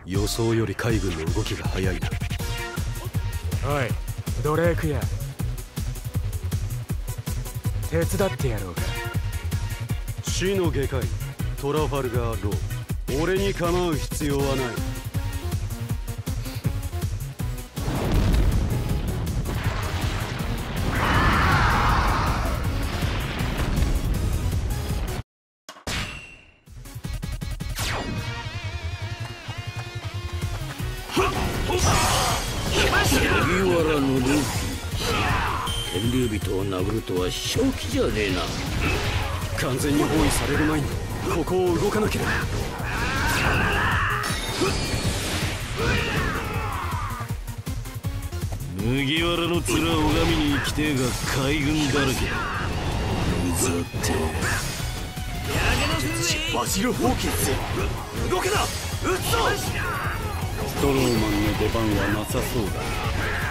予想より海軍の動きが早いな。 おい、ドレークや、手伝ってやろうか。 死の外科医トラファルガー・ロー、俺に構う必要はない。 麦わらのルフィ、天竜人を殴るとは正気じゃねえな。 完全に包囲される前にここを動かなければ。 麦わらの面を拝みに行きてえが海軍だらけだ。うざって術師バジル・ホーキンス、動けな、撃つぞ。 ストローマンの出番はなさそうだ。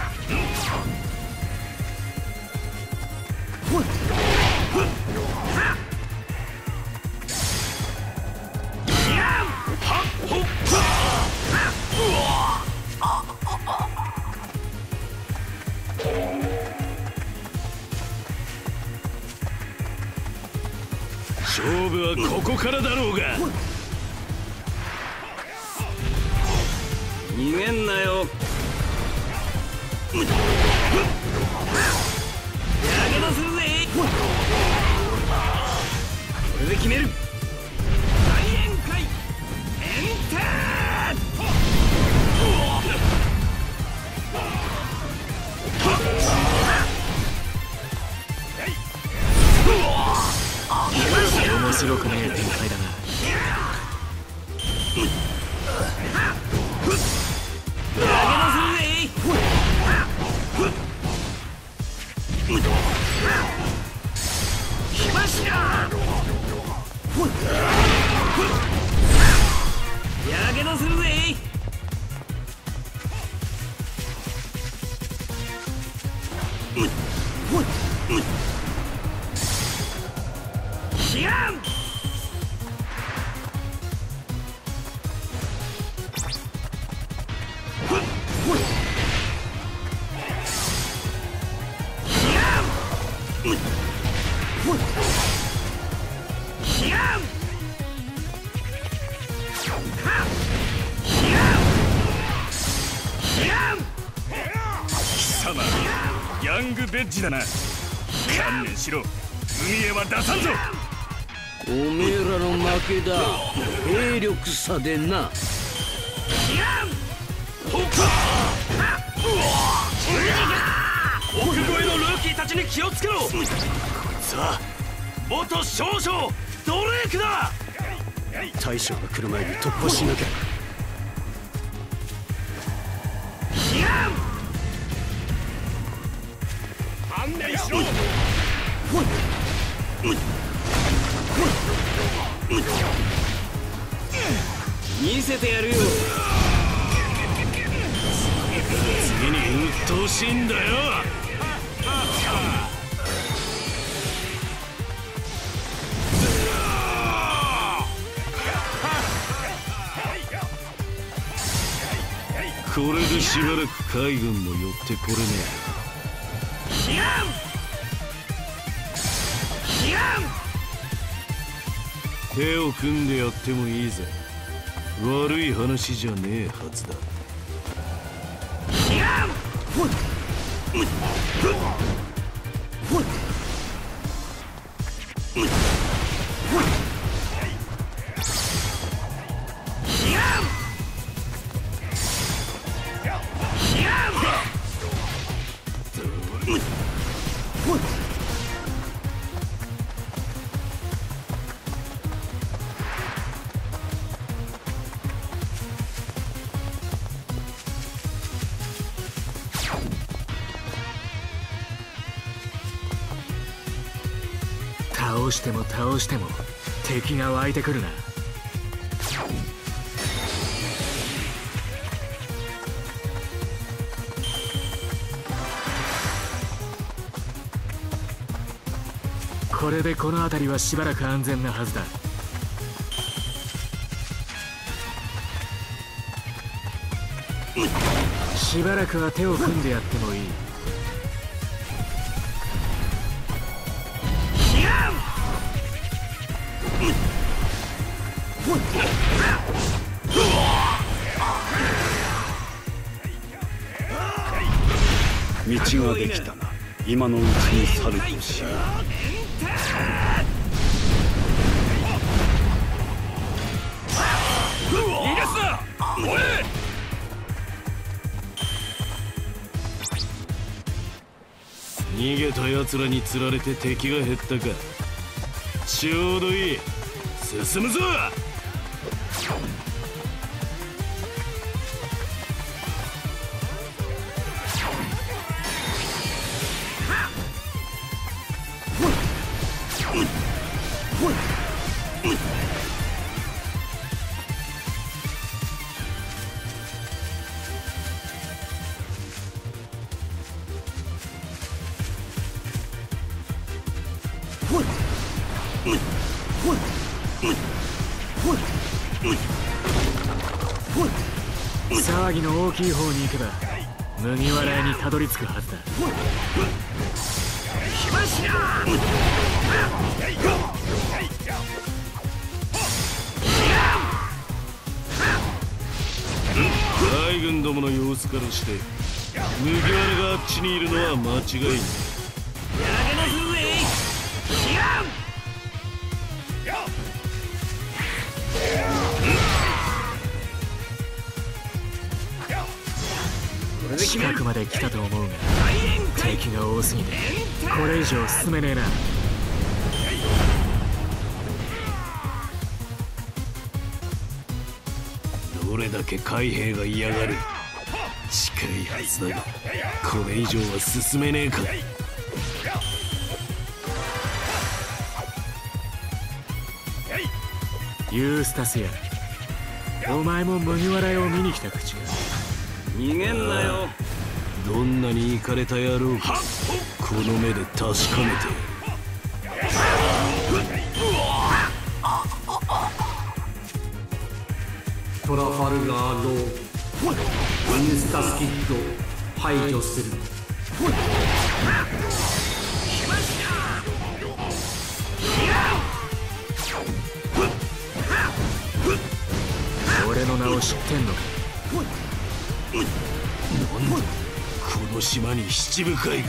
勝負はここからだろうが。逃げんなよ。やけどするぜ。これで決める。大宴会エンター。 面白くねえ展開だな。 やけどするぜ。知らん。ヤングベッジだな。観念しろ。海へは出さんぞ。おめえらの負けだ。兵力差でな。 奥越えのルーキーたちに気をつけろ。こいつは元少将ドレークだ。大将が来る前に突破しなきゃ。観念しろ。 見せてやるよ。 次に鬱陶しいんだよ。 これでしばらく海軍も寄ってこれねえ。手を組んでやってもいいぜ。悪い話じゃねえはずだ。 倒しても倒しても敵が湧いてくるな。これでこの辺りはしばらく安全なはずだ。 しばらくは手を組んでやってもいい。 道ができたな。今のうちに去るとしよう。 逃がすな！おい！ 逃げた奴らに釣られて敵が減ったか。ちょうどいい。進むぞ！ 騒ぎの大きい方に行けば麦わら屋にたどり着くはずだ。 海軍どもの様子からして麦わらがあっちにいるのは間違いない。 近くまで来たと思うが敵が多すぎてこれ以上進めねえな。 どれだけ海兵が嫌がる。近いはずだがこれ以上は進めねえか。 ユースタスやお前も麦わら屋を見に来た口か。 逃げんなよ。 どんなにイカれた野郎かこの目で確かめて。 トラファルガーロー、ユースタスキッド排除する。 俺の名を知ってんのか。 なんだこの島に七部海が。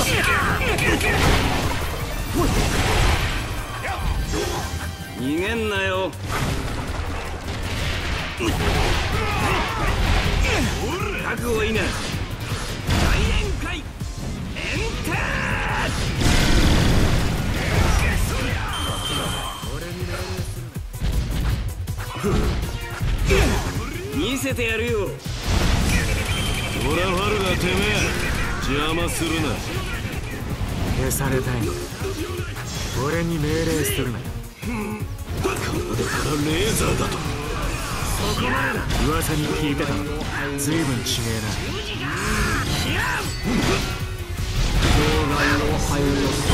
逃げんなよ。覚悟いいな。大宴会エンター見せてやるよ。 オラファルがてめえ邪魔するな。 消されたいの俺に命令するな。 体からレーザーだと。 噂に聞いてたの随分違えな。 障害を排除す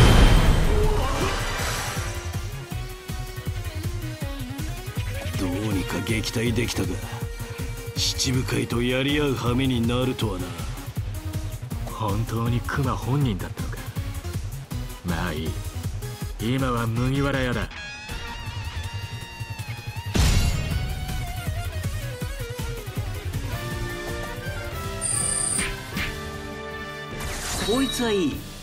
どうにか撃退できたが七部会とやり合う羽目になるとはな。 本当にクマ本人だったのか。まあいい、今は麦わら屋だ。 こいつはいい。